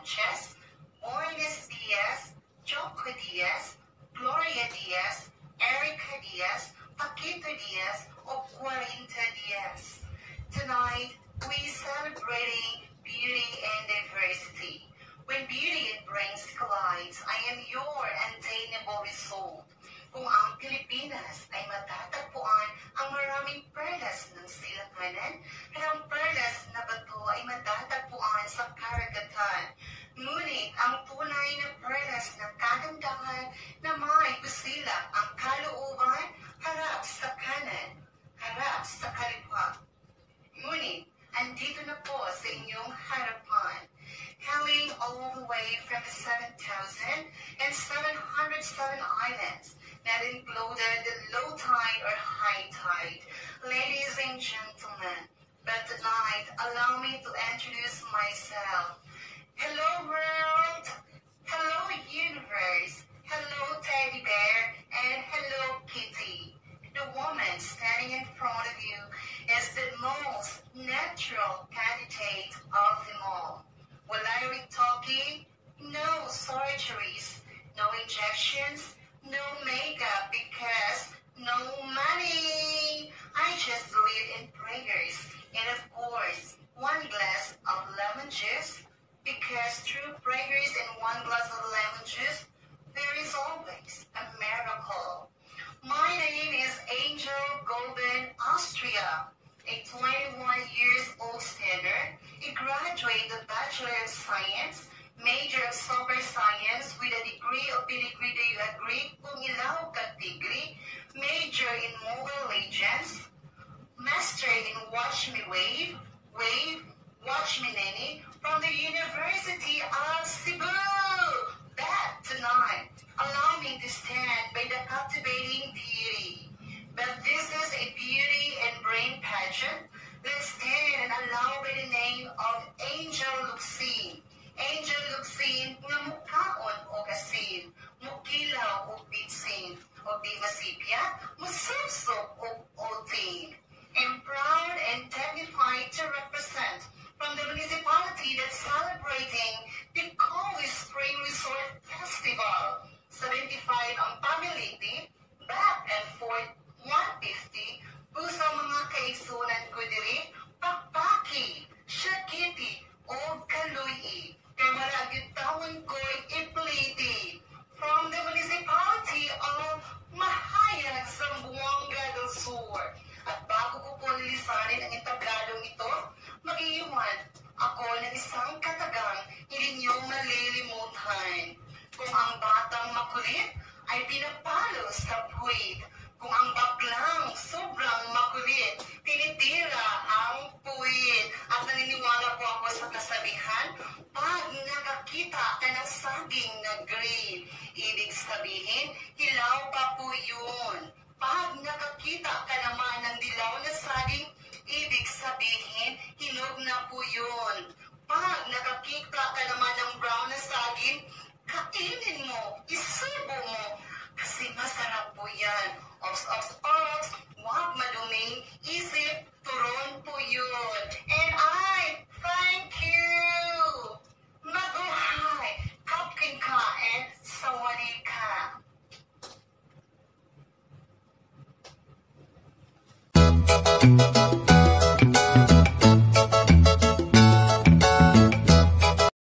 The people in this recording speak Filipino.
Conches, Ornes Diaz, Joko Diaz, Gloria Diaz, Erica Diaz, Paquito Diaz, or Quarinta Diaz. Tonight, we celebrating beauty and diversity. When beauty and brains collides, I am your unattainable result. Kung ang Pilipinas ay matatagpuan ang maraming perlas ng silakanan, at ang perlas na bato ay matatagpuan sa karagatan. Ngunit ang tunay na perlas ng kagandahan na may busilak ang kalooban, harap sa kanan, harap sa kaliwa. Ngunit, andito na po sa inyong harapan, coming all the way from the 7,707 islands that included the low tide or high tide. Ladies and gentlemen, but tonight, allow me to introduce myself. Hello world, hello universe, hello teddy bear, and hello kitty. The woman standing in front of you is the most natural candidate of them all. Wala talking, no surgeries, no injections, no makeup because no money. I just believe in prayers and of course 1 glass of lemon juice because through prayers and 1 glass of lemon juice there is always a miracle. My name is Angel Golden Austria, a 21 years old standard, a graduate of Bachelor of Science, major of Software Science with a degree of Pedigree. Do you agree? Kung ilaw ka degree, major in Mobile Legends, master in Watch Me Wave, Watch Me Nene from the University of Cebu. That tonight, allow me to stand by the captivating beauty. But this is a beauty and brain pageant. Let's stand and allow by the name of Angel Luxine. Angel Luxine nga mukhaon o kasin, mukilaw o bitsin, o di masipya, musubsob o oting. I'm proud and dignified to represent from the municipality that's celebrating the Cold Spring Resort Festival. 75 ang pamiliti, back and forth 150, pusa mga kaigsunan ko diri, pakpaki, syakiti, o kaluyi. Kaya maragit taon ko'y ipliti. From the municipality of Mahayag, Zamboanga del Sur. At bago ko po nilisanin ang entabladong ito, mag-iwan ako ng isang katagang hindi niyo malilimutan. Kung ang batang makulit ay pinapalo sa puwit, kung ang baklang sobrang makulit, tinitira ang puwit. At naniniwala po ako sa kasabihan, pag nakakita ka ng saging na green, ibig sabihin, hilaw pa po yun. Pag nakakita ka naman ng dilaw na saging, ibig sabihin, hinog na po yun. Pag nakakita ka naman ng brown na saging, kainin mo, isubo mo, kasi masarap po yan. Ops, huwag maduming isip, turon po yun. And I thank you. Mabuhay, kapking kain, sawali ka.